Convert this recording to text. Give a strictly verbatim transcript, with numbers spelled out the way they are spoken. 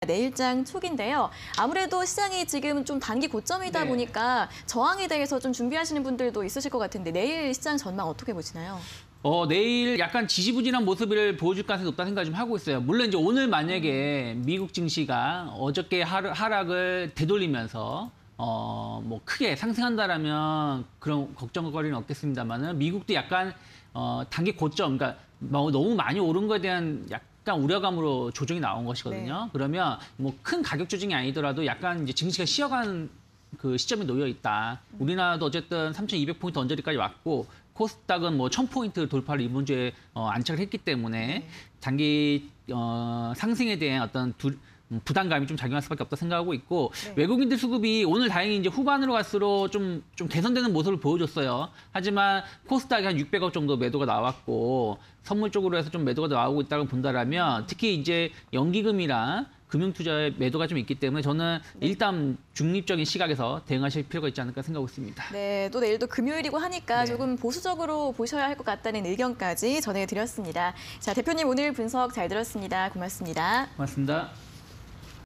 내일장 초기인데요. 아무래도 시장이 지금 좀 단기 고점이다 네. 보니까 저항에 대해서 좀 준비하시는 분들도 있으실 것 같은데 내일 시장 전망 어떻게 보시나요? 어, 내일 약간 지지부진한 모습을 보여줄 가능성이 높다는 생각을 좀 하고 있어요. 물론 이제 오늘 만약에 미국 증시가 어저께 하락을 되돌리면서 어, 뭐 크게 상승한다라면 그런 걱정거리는 없겠습니다만은 미국도 약간 어, 단기 고점, 그러니까 뭐 너무 많이 오른 거에 대한 약간 우려감으로 조정이 나온 것이거든요. 네. 그러면 뭐 큰 가격 조정이 아니더라도 약간 이제 증시가 쉬어가는 그 시점에 놓여 있다. 우리나라도 어쨌든 삼천이백 포인트 언저리까지 왔고 코스닥은 뭐 천 포인트 돌파를 이번 주에 어, 안착을 했기 때문에 네. 단기 어, 상승에 대한 어떤 두, 부담감이 좀 작용할 수밖에 없다 생각하고 있고 네. 외국인들 수급이 오늘 다행히 이제 후반으로 갈수록 좀, 좀 개선되는 모습을 보여줬어요. 하지만 코스닥이 한 육백억 정도 매도가 나왔고 선물 쪽으로 해서 좀 매도가 나오고 있다고 본다라면 특히 이제 연기금이랑 금융투자의 매도가 좀 있기 때문에 저는 네. 일단 중립적인 시각에서 대응하실 필요가 있지 않을까 생각하고 있습니다. 네, 또 내일도 금요일이고 하니까 네. 조금 보수적으로 보셔야 할 것 같다는 의견까지 전해드렸습니다. 자, 대표님 오늘 분석 잘 들었습니다. 고맙습니다. 고맙습니다.